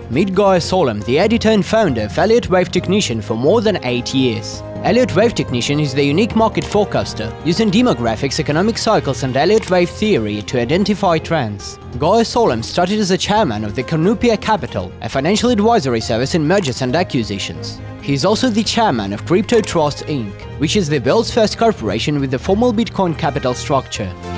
Meet Geir Solem, the editor and founder of Elliott Wave Technician for more than 8 years. Elliott Wave Technician is the unique market forecaster, using demographics, economic cycles and Elliott Wave Theory to identify trends. Geir Solem started as a chairman of the Cornupia Capital, a financial advisory service in mergers and acquisitions. He is also the chairman of Cryptor Trust Inc., which is the world's first corporation with a formal Bitcoin capital structure.